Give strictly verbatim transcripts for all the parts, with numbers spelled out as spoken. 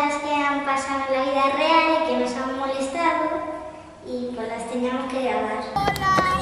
cosas que han pasado en la vida real y que nos han molestado y pues las teníamos que grabar. ¡Hola!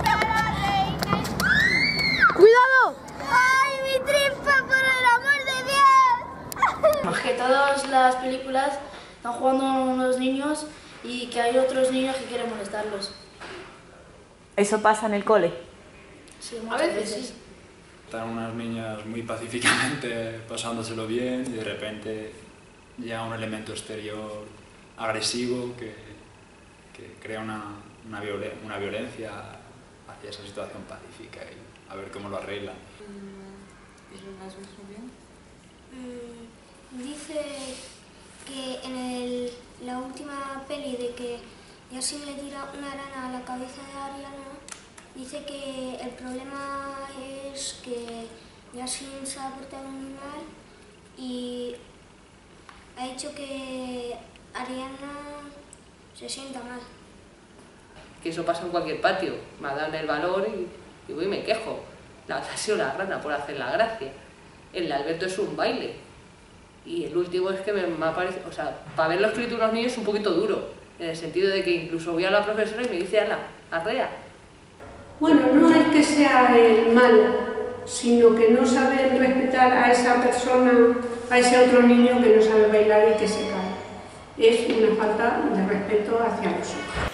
¡Cuidado! ¡Ay, mi tripa, por el amor de Dios! Que todas las películas están jugando unos niños y que hay otros niños que quieren molestarlos. ¿Eso pasa en el cole? Sí, muchas veces. Sí. Están unas niñas muy pacíficamente pasándoselo bien y de repente llega un elemento exterior agresivo que, que crea una, una, violen una violencia hacia esa situación pacífica y a ver cómo lo arreglan. ¿Eso lo has visto bien? Mm, dice que en el, la última peli de que Yasin le tira una rana a la cabeza de Ariana, dice que el problema es que Yasin se ha portado muy mal y ha hecho que Ariana se sienta mal. Que eso pasa en cualquier patio. Me dan el valor y, y voy y me quejo. La otra ha sido la rana por hacer la gracia. El de Alberto es un baile. Y el último es que me, me ha parecido... O sea, para verlo escrito unos niños es un poquito duro. En el sentido de que incluso voy a la profesora y me dice, Ana, arrea. Bueno, no es que sea el malo, sino que no sabe respetar a esa persona, a ese otro niño que no sabe bailar y que se cae. Es una falta de respeto hacia los hijos.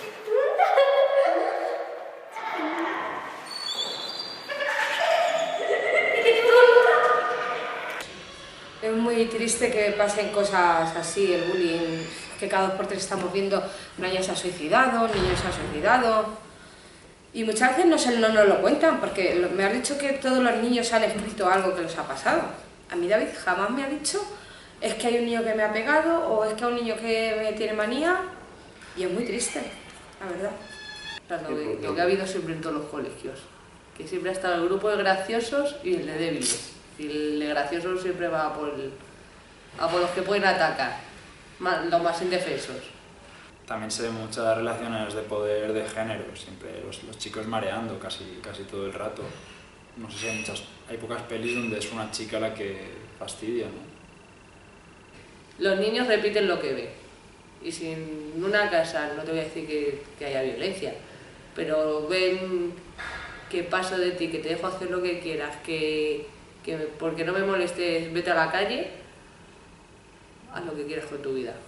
Es muy triste que pasen cosas así, el bullying, que cada dos por tres estamos viendo una niña se ha suicidado, niños se ha suicidado. Y muchas veces no, se, no nos lo cuentan, porque me has dicho que todos los niños han escrito algo que les ha pasado. A mí David jamás me ha dicho, es que hay un niño que me ha pegado, o es que hay un niño que me tiene manía, y es muy triste, la verdad. O sea, lo, que, lo que ha habido siempre en todos los colegios, que siempre ha estado el grupo de graciosos y el de débiles. Y el de graciosos siempre va a por, el, a por los que pueden atacar, más, los más indefensos. También se ven muchas relaciones de poder de género, siempre los, los chicos mareando casi, casi todo el rato. No sé si hay, muchas, hay pocas pelis donde es una chica la que fastidia, ¿no? Los niños repiten lo que ven. Y si en una casa, no te voy a decir que, que haya violencia, pero ven que paso de ti, que te dejo hacer lo que quieras, que, que porque no me molestes, vete a la calle, haz lo que quieras con tu vida.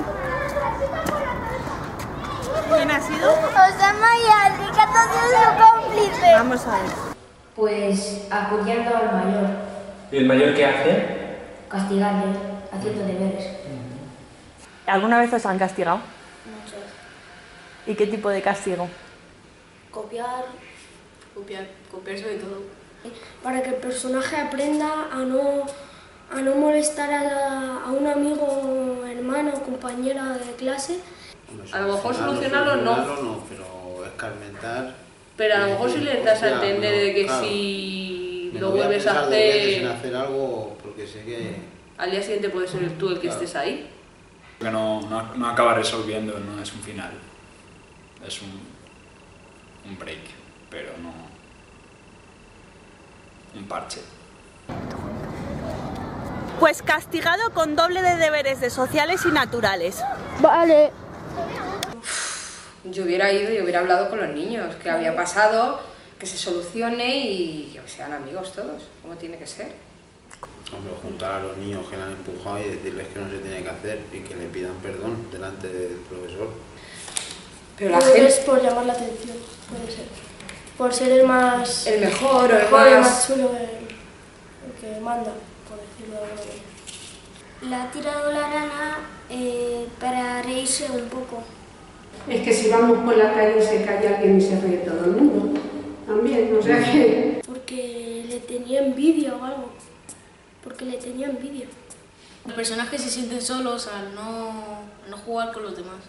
¿Quién ha sido? Osama y Adri, que ha sido su cómplice. Vamos a ver. Pues apoyando al mayor. ¿Y el mayor qué hace? Castigarle, haciendo deberes. ¿Alguna vez os han castigado? Muchas. ¿Y qué tipo de castigo? Copiar, copiar, copiar sobre todo. Para que el personaje aprenda a no, a no molestar a, a un amigo, hermano o compañera de clase. A lo mejor solucionarlo no. no, pero escarmentar. Pero a lo mejor si le das a entender de que claro, si me lo voy a vuelves a pensar dos veces en hacer, hacer algo porque sé que al día siguiente puedes ser tú el que claro. estés ahí. Que no, no, no acaba resolviendo, no es un final, es un, un break, pero no un parche. Pues castigado con doble de deberes de sociales y naturales. Vale. Yo hubiera ido y hubiera hablado con los niños, que había pasado, que se solucione y que sean amigos todos, como tiene que ser. Hombre, juntar a los niños que le han empujado y decirles que no se tiene que hacer y que le pidan perdón delante del profesor. Pero la Pues gente... es por llamar la atención, puede ser. Por ser el más... El mejor o el mejor, el más... más chulo, el, el que manda, por decirlo de alguna manera. Le ha tirado la rana eh, para reírse un poco. Es que si vamos por la calle se calla alguien y se ríe todo el mundo. También, o sea que... Porque le tenía envidia o algo. Porque le tenía envidia. Los personajes se sienten solos al no, no jugar con los demás.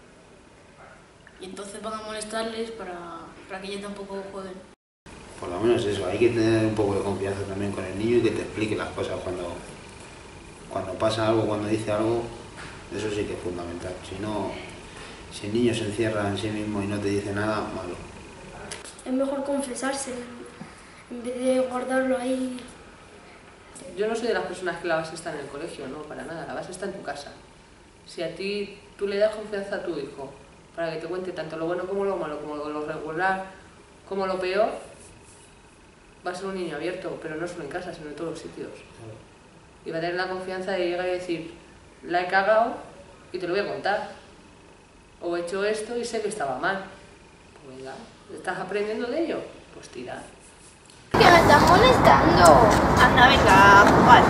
Y entonces van a molestarles para, para que ellos tampoco jueguen. Por lo menos eso, hay que tener un poco de confianza también con el niño y que te explique las cosas cuando, cuando pasa algo, cuando dice algo, eso sí que es fundamental. Si no, si el niño se encierra en sí mismo y no te dice nada, malo. Es mejor confesarse en vez de guardarlo ahí. yo no soy de las personas que la base está en el colegio, no, para nada, la base está en tu casa. Si a ti tú le das confianza a tu hijo para que te cuente tanto lo bueno como lo malo, como lo regular, como lo peor, va a ser un niño abierto, pero no solo en casa, sino en todos los sitios. Y va a tener la confianza de llegar y decir, la he cagado y te lo voy a contar. O he hecho esto y sé que estaba mal. Pues venga, ¿estás aprendiendo de ello? Pues tira. Que me estás molestando. Anda, venga, a jugar.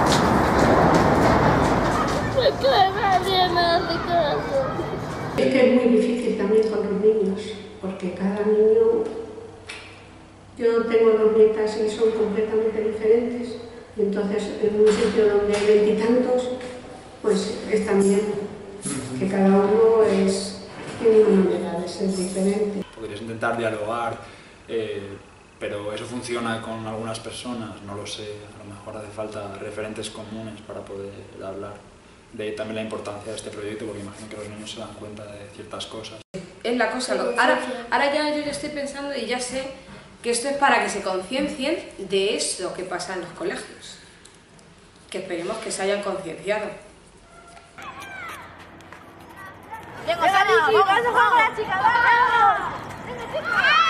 Es que nadie me hace caso. Es que es muy difícil también con los niños, porque cada niño... Yo tengo dos nietas y son completamente diferentes, y entonces en un sitio donde hay veintitantos, pues es también que cada uno es, tiene una manera de ser diferente. Podrías intentar dialogar, eh, pero eso funciona con algunas personas, no lo sé, a lo mejor hace falta referentes comunes para poder hablar. De ahí también la importancia de este proyecto, porque imagino que los niños se dan cuenta de ciertas cosas. Es la cosa, lo- ahora, ahora ya yo ya estoy pensando y ya sé que esto es para que se conciencien de eso que pasa en los colegios. Que esperemos que se hayan concienciado. Venga, Sara, vamos a jugar con la chica, vamos. Venga, chica.